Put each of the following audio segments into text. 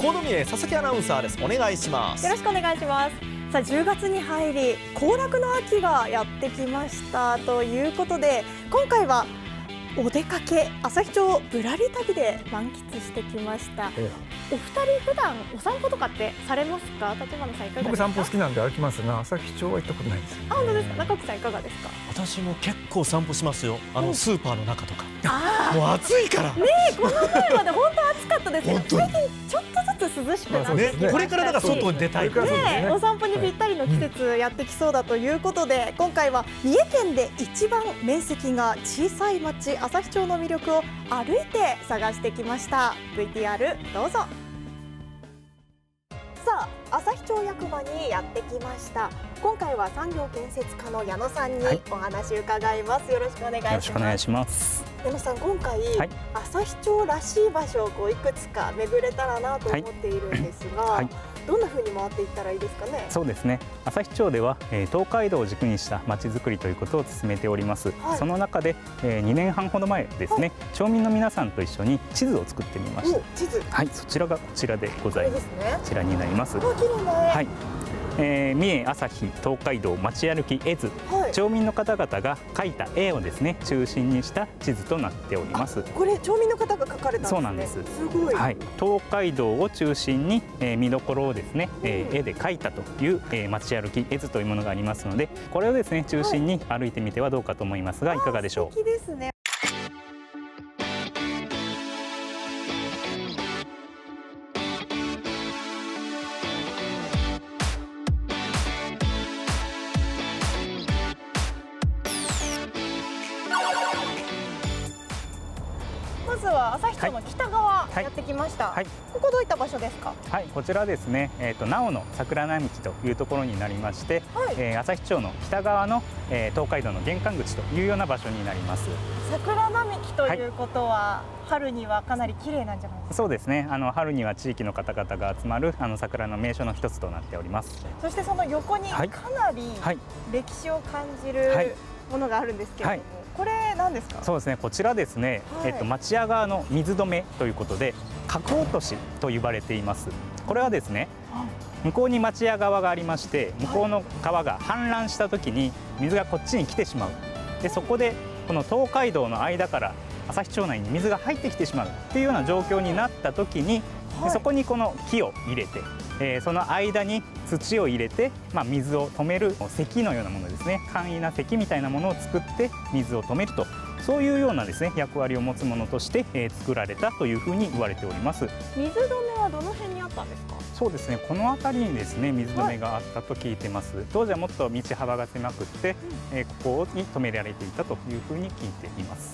コードミネ佐々木アナウンサーです。お願いします。 よろしくお願いします。さあ10月に入り行楽の秋がやってきましたということで、今回はお出かけ旭町ぶらり旅で満喫してきました。お二人普段お散歩とかってされますか？立花さんいかがですか？ 僕散歩好きなんで歩きますが、旭町は行ったことないです。 あ、本当ですか？中木さんいかがですか？ 私も結構散歩しますよ。スーパーの中とか。 もう暑いから。 ねえ、この前まで本当暑かったですけど、最近ちょっとずつ涼しくなってきましたし、 これからだから外に出たい。 ね、お散歩にぴったりの季節やってきそうだということで、今回は三重県で一番面積が小さい町旭町の魅力を歩いて探してきました。 VTR どうぞ。さあ、旭町役場にやってきました。今回は産業建設課の矢野さんにお話伺います。よろしくお願いします。 よろしくお願いします。 矢野さん、今回、旭町らしい場所をいくつか巡れたらなと思っているんですが、どんな風に回っていったらいいですかね？ そうですね。旭町では東海道を軸にしたまちづくりということを進めております。その中で2年半ほど前ですね、町民の皆さんと一緒に地図を作ってみました。 地図。 はい、そちらがこちらでございます。こちらになります。はい。三重、旭、東海道町歩き絵図、町民の方々が描いた絵をですね中心にした地図となっております。 これ町民の方が描かれたんですね。 そうなんです。 すごい。 はい、東海道を中心に見どころをですね絵で描いたという町歩き絵図というものがありますので、これをですね中心に歩いてみてはどうかと思いますが、いかがでしょう？ 素敵ですね。まずは旭町の北側やってきました。ここどういった場所ですか？ はい、こちらですね、なおの桜並木というところになりまして、旭町の北側の、東海道の玄関口というような場所になります。 桜並木ということは、春にはかなり綺麗なんじゃないですか？ そうですね。春には地域の方々が集まる桜の名所の一つとなっております。 そしてその横にかなり歴史を感じるものがあるんですけれども、これ何ですか？ そうですね。こちらですね、町屋側の水止めということで角落としと呼ばれています。これはですね、向こうに町屋側がありまして、向こうの川が氾濫した時に水がこっちに来てしまう。でそこでこの東海道の間から旭町内に水が入ってきてしまうっていうような状況になった時に、そこにこの木を入れて、その間に土を入れて、水を止める堰のようなものですね、簡易な堰みたいなものを作って水を止めると、そういうようなですね役割を持つものとして、作られたというふうに言われております。 水止めはどの辺にあったんですか？ そうですね、この辺りにですね水止めがあったと聞いてます。当時はもっと道幅が狭くって、ここに止められていたというふうに聞いています。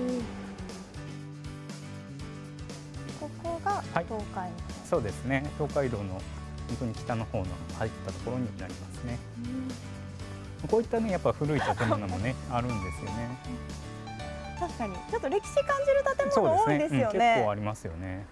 ここが東海道。 そうですね、東海道の本当に北の方の入ったところになりますね。こういったねやっぱ古い建物もねあるんですよね。 確かにちょっと歴史感じる建物多いですよね。 結構ありますよね。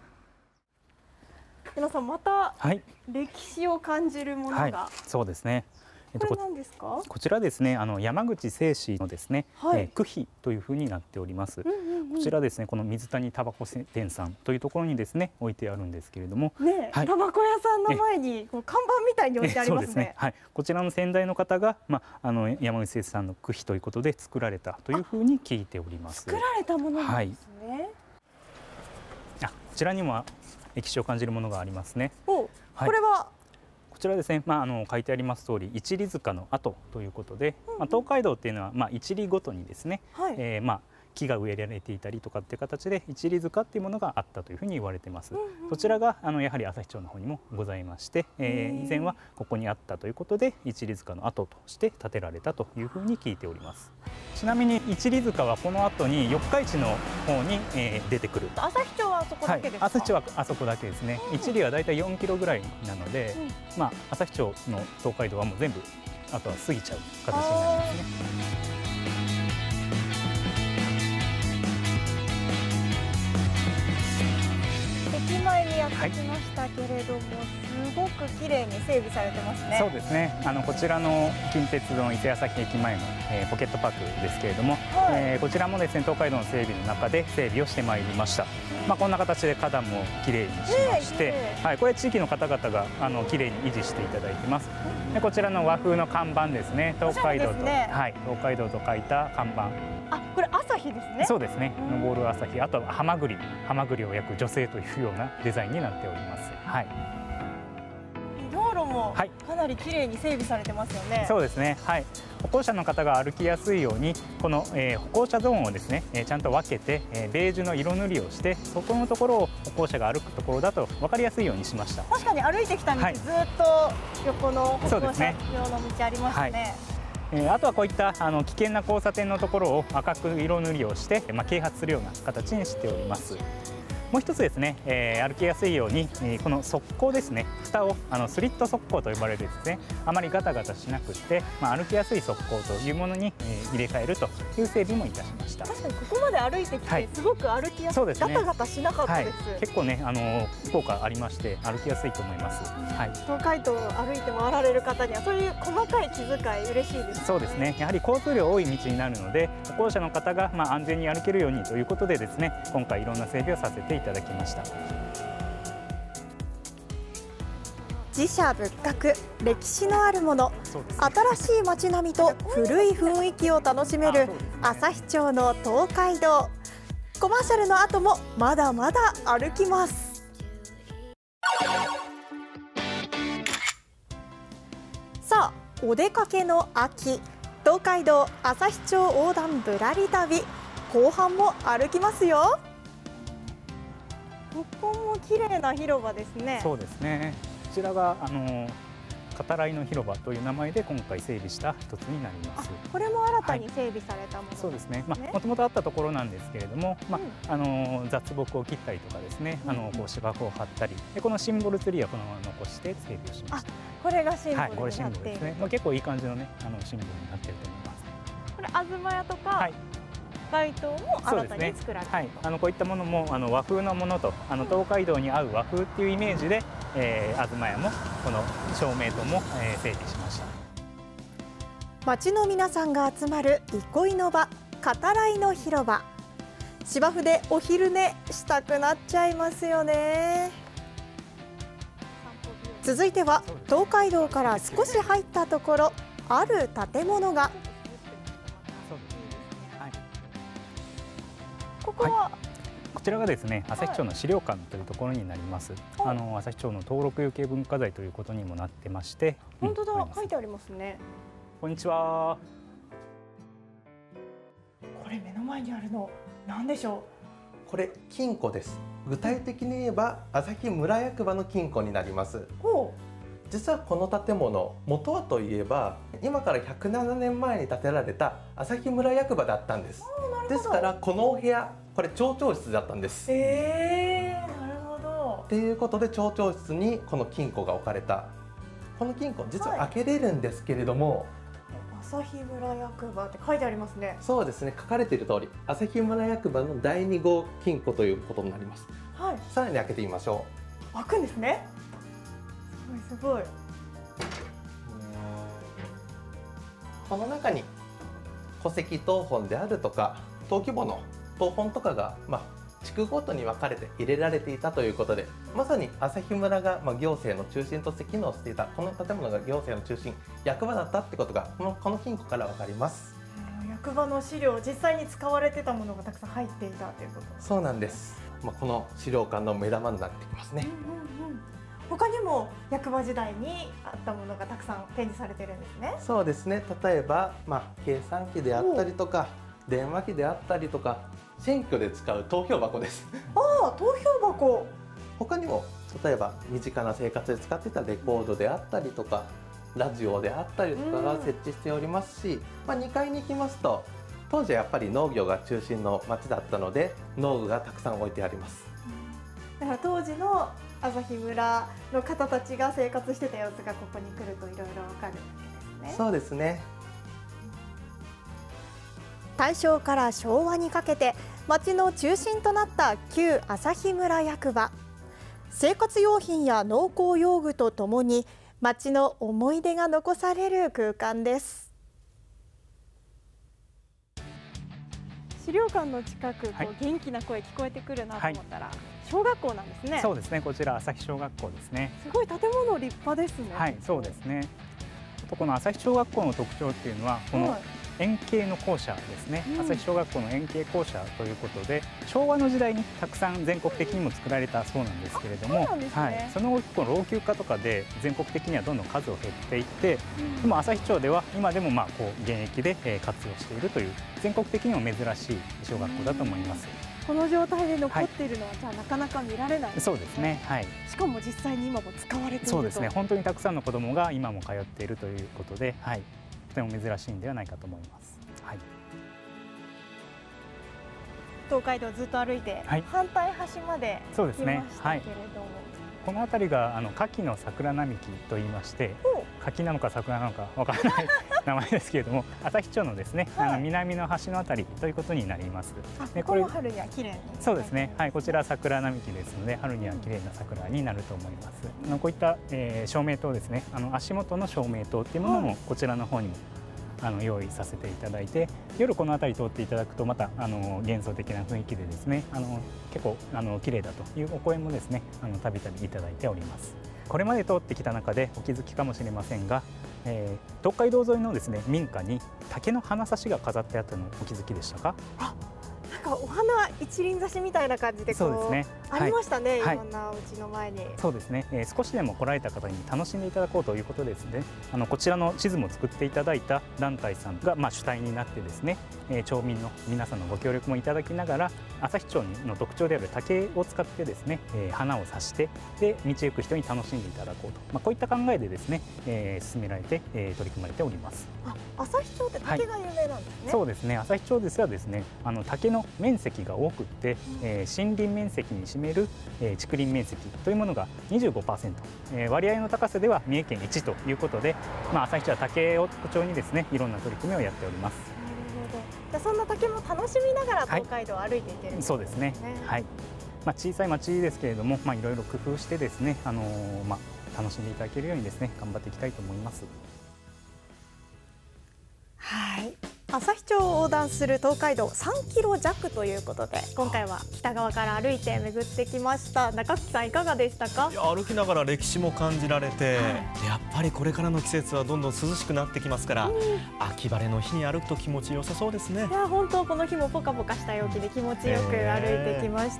皆さん、また歴史を感じるものが、 そうですね。 これ何ですか？ こちらですね、山口製紙のですね、区碑というふうになっております。こちらですね、この水谷タバコ店さんというところにですね置いてあるんですけれども、 タバコ屋さんの前に看板みたいに置いてありますね。 はい、こちらの先代の方が、山口製紙さんの区碑ということで作られたというふうに聞いております。 作られたものなんですね。 こちらにも歴史を感じるものがありますね。 これはこちらですね、書いてあります通り一里塚の跡ということで、東海道っていうのは一里ごとにですね、木が植えられていたりとかっていう形で一里塚っていうものがあったというふうに言われてます。そちらがやはり旭町の方にもございまして、以前はここにあったということで一里塚の跡として建てられたというふうに聞いております。ちなみに一里塚はこの後に四日市の方に出てくる。 旭町はあそこだけですか？ 旭町はあそこだけですね。一里はだいたい4キロぐらいなので、旭町の東海道はもう全部あとは過ぎちゃう形になりますね。 駅前前にやってきましたけれども、すごく綺麗に整備されてますね。 そうですね。こちらの近鉄の伊勢崎駅前の、ポケットパークですけれども、 はいこちらもですね東海道の整備の中で整備をしてまいりました。こんな形で花壇も綺麗にしまして、はい、これ地域の方々が綺麗に維持していただいてます。でこちらの和風の看板ですね。東海道と、はい、東海道と書いた看板。 あ、これ朝日ですね。 そうですね。昇る朝日、あとはハマグリを焼く女性というようなデザインになっております。はい。 道路もかなり綺麗に整備されてますよね。 そうですね。はい。歩行者の方が歩きやすいようにこの、歩行者ゾーンをですね、ちゃんと分けて、ベージュの色塗りをして、そこのところを歩行者が歩くところだと分かりやすいようにしました。 確かに歩いてきた道、 はい、 ずっと横の歩行者用の道ありましたね。 あとはこういった危険な交差点のところを赤く色塗りをして、啓発するような形にしております。もう一つですね、歩きやすいように、この側溝ですね、蓋をスリット側溝と呼ばれるですね、あまりガタガタしなくて、歩きやすい側溝というものに、入れ替えるという整備もいたしました。 確かにここまで歩いてきて、すごく歩きやすい、 そうですね、 ガタガタしなかったです。 結構ね効果ありまして歩きやすいと思います。はい、 東海道を歩いて回られる方にはそういう細かい気遣い嬉しいですね。 そうですね。やはり交通量多い道になるので、歩行者の方が安全に歩けるようにということでですね、今回いろんな整備をさせていただきました。 寺社仏閣、歴史のあるもの、新しい街並みと古い雰囲気を楽しめる旭町の東海道。コマーシャルの後もまだまだ歩きます。さあ、お出かけの秋、東海道旭町横断ぶらり旅、後半も歩きますよ。ここも綺麗な広場ですね。 そうですね。こちらが語らいの広場という名前で今回整備した一つになります。 これも新たに整備されたもの、 そうですね。もともとあったところなんですけれども、雑木を切ったりとかですね、こう芝生を張ったり、でこのシンボルツリーはこのまま残して整備をしました。 これがシンボルになっている。 これシンボルですね。結構いい感じのねシンボルになっていると思います。 これ東屋とか、街灯も新たに作られた、 こういったものも和風のものと東海道に合う和風っていうイメージで、東屋もこの照明灯も、整備しました。 町の皆さんが集まる憩いの場、語らいの広場。芝生でお昼寝したくなっちゃいますよね。続いては東海道から少し入ったところ、ある建物が。ここは、 こちらがですね、旭町の資料館というところになります。旭町の登録有形文化財ということにもなってまして。 本当だ、書いてありますね。 こんにちは。 これ目の前にあるの、何でしょう。これ金庫です。具体的に言えば旭村役場の金庫になります。実はこの建物、元はといえば今から107年前に建てられた旭村役場だったんです。ですからこのお部屋、これ町長室だったんです。 なるほど。 ということで町長室にこの金庫が置かれた。この金庫実は開けれるんですけれども、 旭村役場って書いてありますね。 そうですね、書かれている通り旭村役場の第2号金庫ということになります。さらに開けてみましょう。開くんですね。すごい。 この中に戸籍謄本であるとか登記簿の謄本とかが、地区ごとに分かれて入れられていたということで、まさに旭村が行政の中心として機能していた、この建物が行政の中心、役場だったってことがこの金庫から分かります。 役場の資料、実際に使われてたものがたくさん入っていたということ。 そうなんです。この資料館の目玉になってきますね。 他にも役場時代にあったものがたくさん展示されてるんですね。 そうですね。例えば、計算機であったりとか電話機であったりとか、選挙で使う投票箱です。 投票箱。 他にも例えば身近な生活で使っていたレコードであったりとかラジオであったりとかが設置しておりますし、2階に行きますと当時はやっぱり農業が中心の町だったので農具がたくさん置いてあります。 だから当時の旭村の方たちが生活してた様子がここに来るといろいろわかるわけですね。 そうですね。 大正から昭和にかけて町の中心となった旧旭村役場。 生活用品や農耕用具とともに町の思い出が残される空間です。資料館の近く、元気な声聞こえてくるなと思ったら、小学校なんですね。 そうですね。こちら朝日小学校ですね。 すごい建物立派ですね。 はい、そうですね。この朝日小学校の特徴っていうのはこの円形の校舎ですね。朝日小学校の円形校舎ということで、昭和の時代にたくさん全国的にも作られたそうなんですけれども、その後この老朽化とかで全国的にはどんどん数を減っていって、でも朝日町では今でも現役で活用しているという全国的にも珍しい小学校だと思います。 この状態で残っているのは、じゃあなかなか見られない、 そうですね。はい。 しかも実際に今も使われていると。 そうですね。本当にたくさんの子どもが今も通っているということで、はい、とても珍しいんではないかと思います。はい。 東海道ずっと歩いて、反対端まで来ましたけれども、 この辺りが牡蠣の桜並木と言いまして、牡蠣なのか桜なのかわからない名前ですけれども、朝日町のですね、南の端の辺りということになります。 これも春には綺麗に。 そうですね。はい、こちら桜並木ですので、春には綺麗な桜になると思います。こういった、照明灯ですね。足元の照明灯っていうものもこちらの方にも用意させていただいて、夜この辺り通っていただくとまた幻想的な雰囲気でですね、結構綺麗だというお声もですねたびたびいただいております。これまで通ってきた中でお気づきかもしれませんが、東海道沿いのですね民家に竹の花差しが飾ってあったのをお気づきでしたか？ なんかお花一輪挿しみたいな感じでそうですね、 ありましたね、いろんなお家の前に。 そうですね、少しでも来られた方に楽しんでいただこうということですね、こちらの地図も作っていただいた団体さんが主体になってですね、町民の皆さんのご協力もいただきながら、朝日町の特徴である竹を使ってですね、花を挿してで道行く人に楽しんでいただこうと、こういった考えでですね、進められて、取り組まれております。 朝日町って竹が有名なんですね。 そうですね。朝日町ですがですね、竹の面積が多くって、森林面積に占める、竹林面積というものが 25%、割合の高さでは三重県1ということで、朝日町は竹を特徴にですね、いろんな取り組みをやっております。 じゃあそんな竹も楽しみながら東海道を歩いていける、 そうですね。はい。小さい町ですけれども、いろいろ工夫してですね、楽しんでいただけるようにですね、頑張っていきたいと思います。 はい。朝日町を横断する東海道3キロ弱ということで、今回は北側から歩いて巡ってきました。中木さんいかがでしたか？ いや、歩きながら歴史も感じられて、やっぱりこれからの季節はどんどん涼しくなってきますから、秋晴れの日に歩くと気持ちよさそうですね。 いや、本当この日もポカポカした陽気で気持ちよく歩いてきました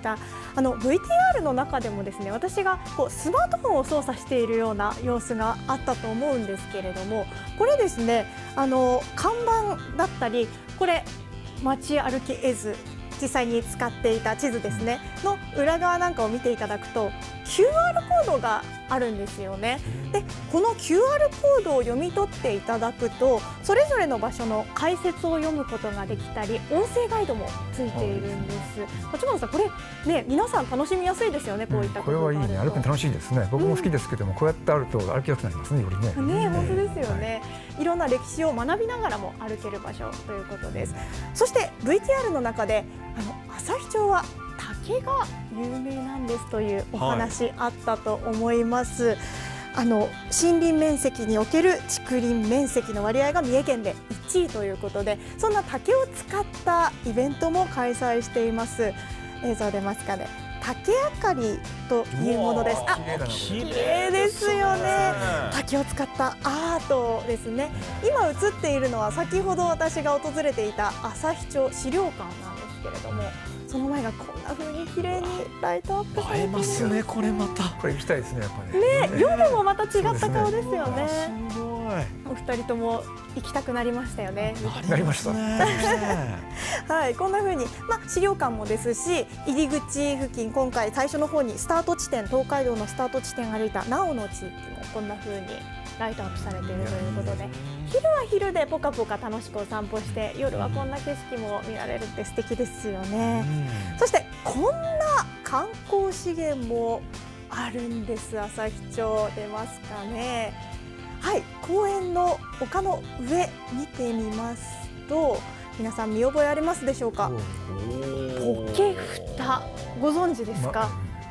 。VTR の中でもですね、私がスマートフォンを操作しているような様子があったと思うんですけれども、これですね、看板だったり、これ街歩き絵図、実際に使っていた地図ですねの裏側なんかを見ていただくと QR コードがあるんですよね。でこの QR コードを読み取っていただくと、それぞれの場所の解説を読むことができたり、音声ガイドもついているんです。立花さん、これね、皆さん楽しみやすいですよね。こういったことがあると。 これはいいね、歩くの楽しいですね。僕も好きですけども、こうやってあると歩きやすくなりますね、よりね。 本当ですよね。いろんな歴史を学びながらも歩ける場所ということです。そして VTR の中で朝日町は竹が有名なんですというお話あったと思います。森林面積における竹林面積の割合が三重県で1位ということで、そんな竹を使ったイベントも開催しています。映像出ますかね。竹あかりというものです。綺麗ですよね。竹を使ったアートですね。今映っているのは先ほど私が訪れていた朝日町資料館なんですけれども、その前がこんな風に綺麗にライトアップされています。 映えますね、これまた。 これ行きたいですね、やっぱり。 ね、夜もまた違った顔ですよね。 すごい。 お二人とも行きたくなりましたよね。 なりました。 はい、こんな風に、資料館もですし、入り口付近、今回最初の方にスタート地点、東海道のスタート地点歩いたなおの地域もこんな風にライトアップされているということで、昼は昼でポカポカ楽しくお散歩して、夜はこんな景色も見られるって素敵ですよね。そしてこんな観光資源もあるんです。朝日町出ますかね。はい、公園の丘の上見てみますと、皆さん見覚えありますでしょうか。ポケフタ、ご存知ですか？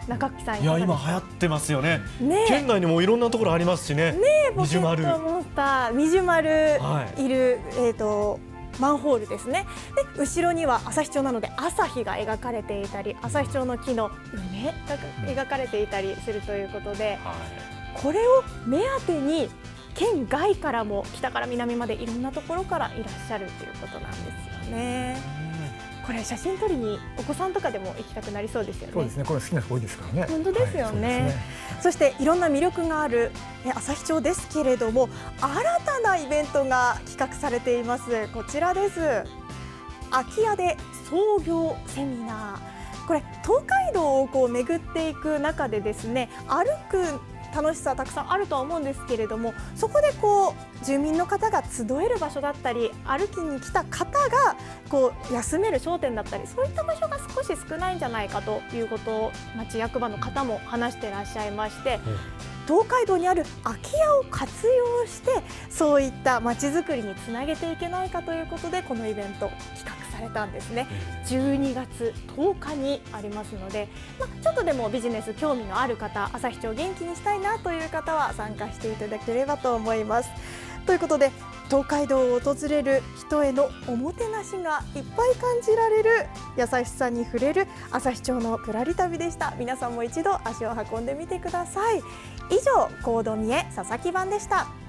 中木さんいや今流行ってますよね。 ね県内にもいろんなところありますしね。 ポケットモンスター、みじゅまるいる、マンホールですね。で後ろには旭町なので朝日が描かれていたり、旭町の木の梅が描かれていたりするということで、これを目当てに県外からも北から南までいろんなところからいらっしゃるということなんですよね。これ写真撮りにお子さんとかでも行きたくなりそうですよね。 そうですね。これ好きな人多いですからね。 本当ですよね。そしていろんな魅力がある旭町ですけれども、新たなイベントが企画されています。こちらです。空き家で創業セミナー。これ東海道を巡っていく中でですね、歩く楽しさたくさんあるとは思うんですけれども、そこで住民の方が集える場所だったり、歩きに来た方が休める商店だったり、そういった場所が少し少ないんじゃないかということを町役場の方も話していらっしゃいまして、東海道にある空き家を活用してそういった町づくりにつなげていけないかということで、このイベント企画されたんですね。12月10日にありますので、ちょっとでもビジネス興味のある方、旭町を元気にしたいなという方は参加していただければと思います。ということで、東海道を訪れる人へのおもてなしがいっぱい感じられる、優しさに触れる旭町のぶらり旅でした。皆さんも一度足を運んでみてください。以上、コードミエ佐々木版でした。